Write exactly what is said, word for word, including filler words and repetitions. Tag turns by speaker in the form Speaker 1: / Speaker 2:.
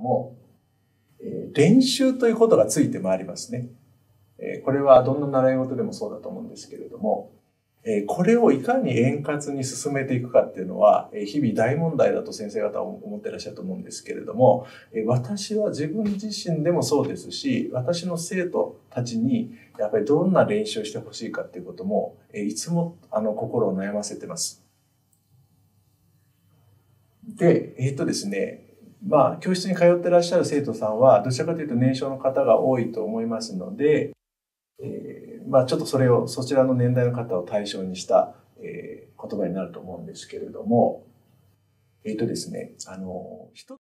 Speaker 1: も、えー、練習ということがついてまいりますね。えー、これはどんな習い事でもそうだと思うんですけれども、えー、これをいかに円滑に進めていくかっていうのは、えー、日々大問題だと先生方は思ってらっしゃると思うんですけれども、えー、私は自分自身でもそうですし、私の生徒たちにやっぱりどんな練習をしてほしいかっていうことも、えー、いつもあの心を悩ませてます。で、えっとですね、まあ、教室に通ってらっしゃる生徒さんは、どちらかというと年少の方が多いと思いますので、えー、まあ、ちょっとそれを、そちらの年代の方を対象にした、えー、言葉になると思うんですけれども、えっとですね、あの、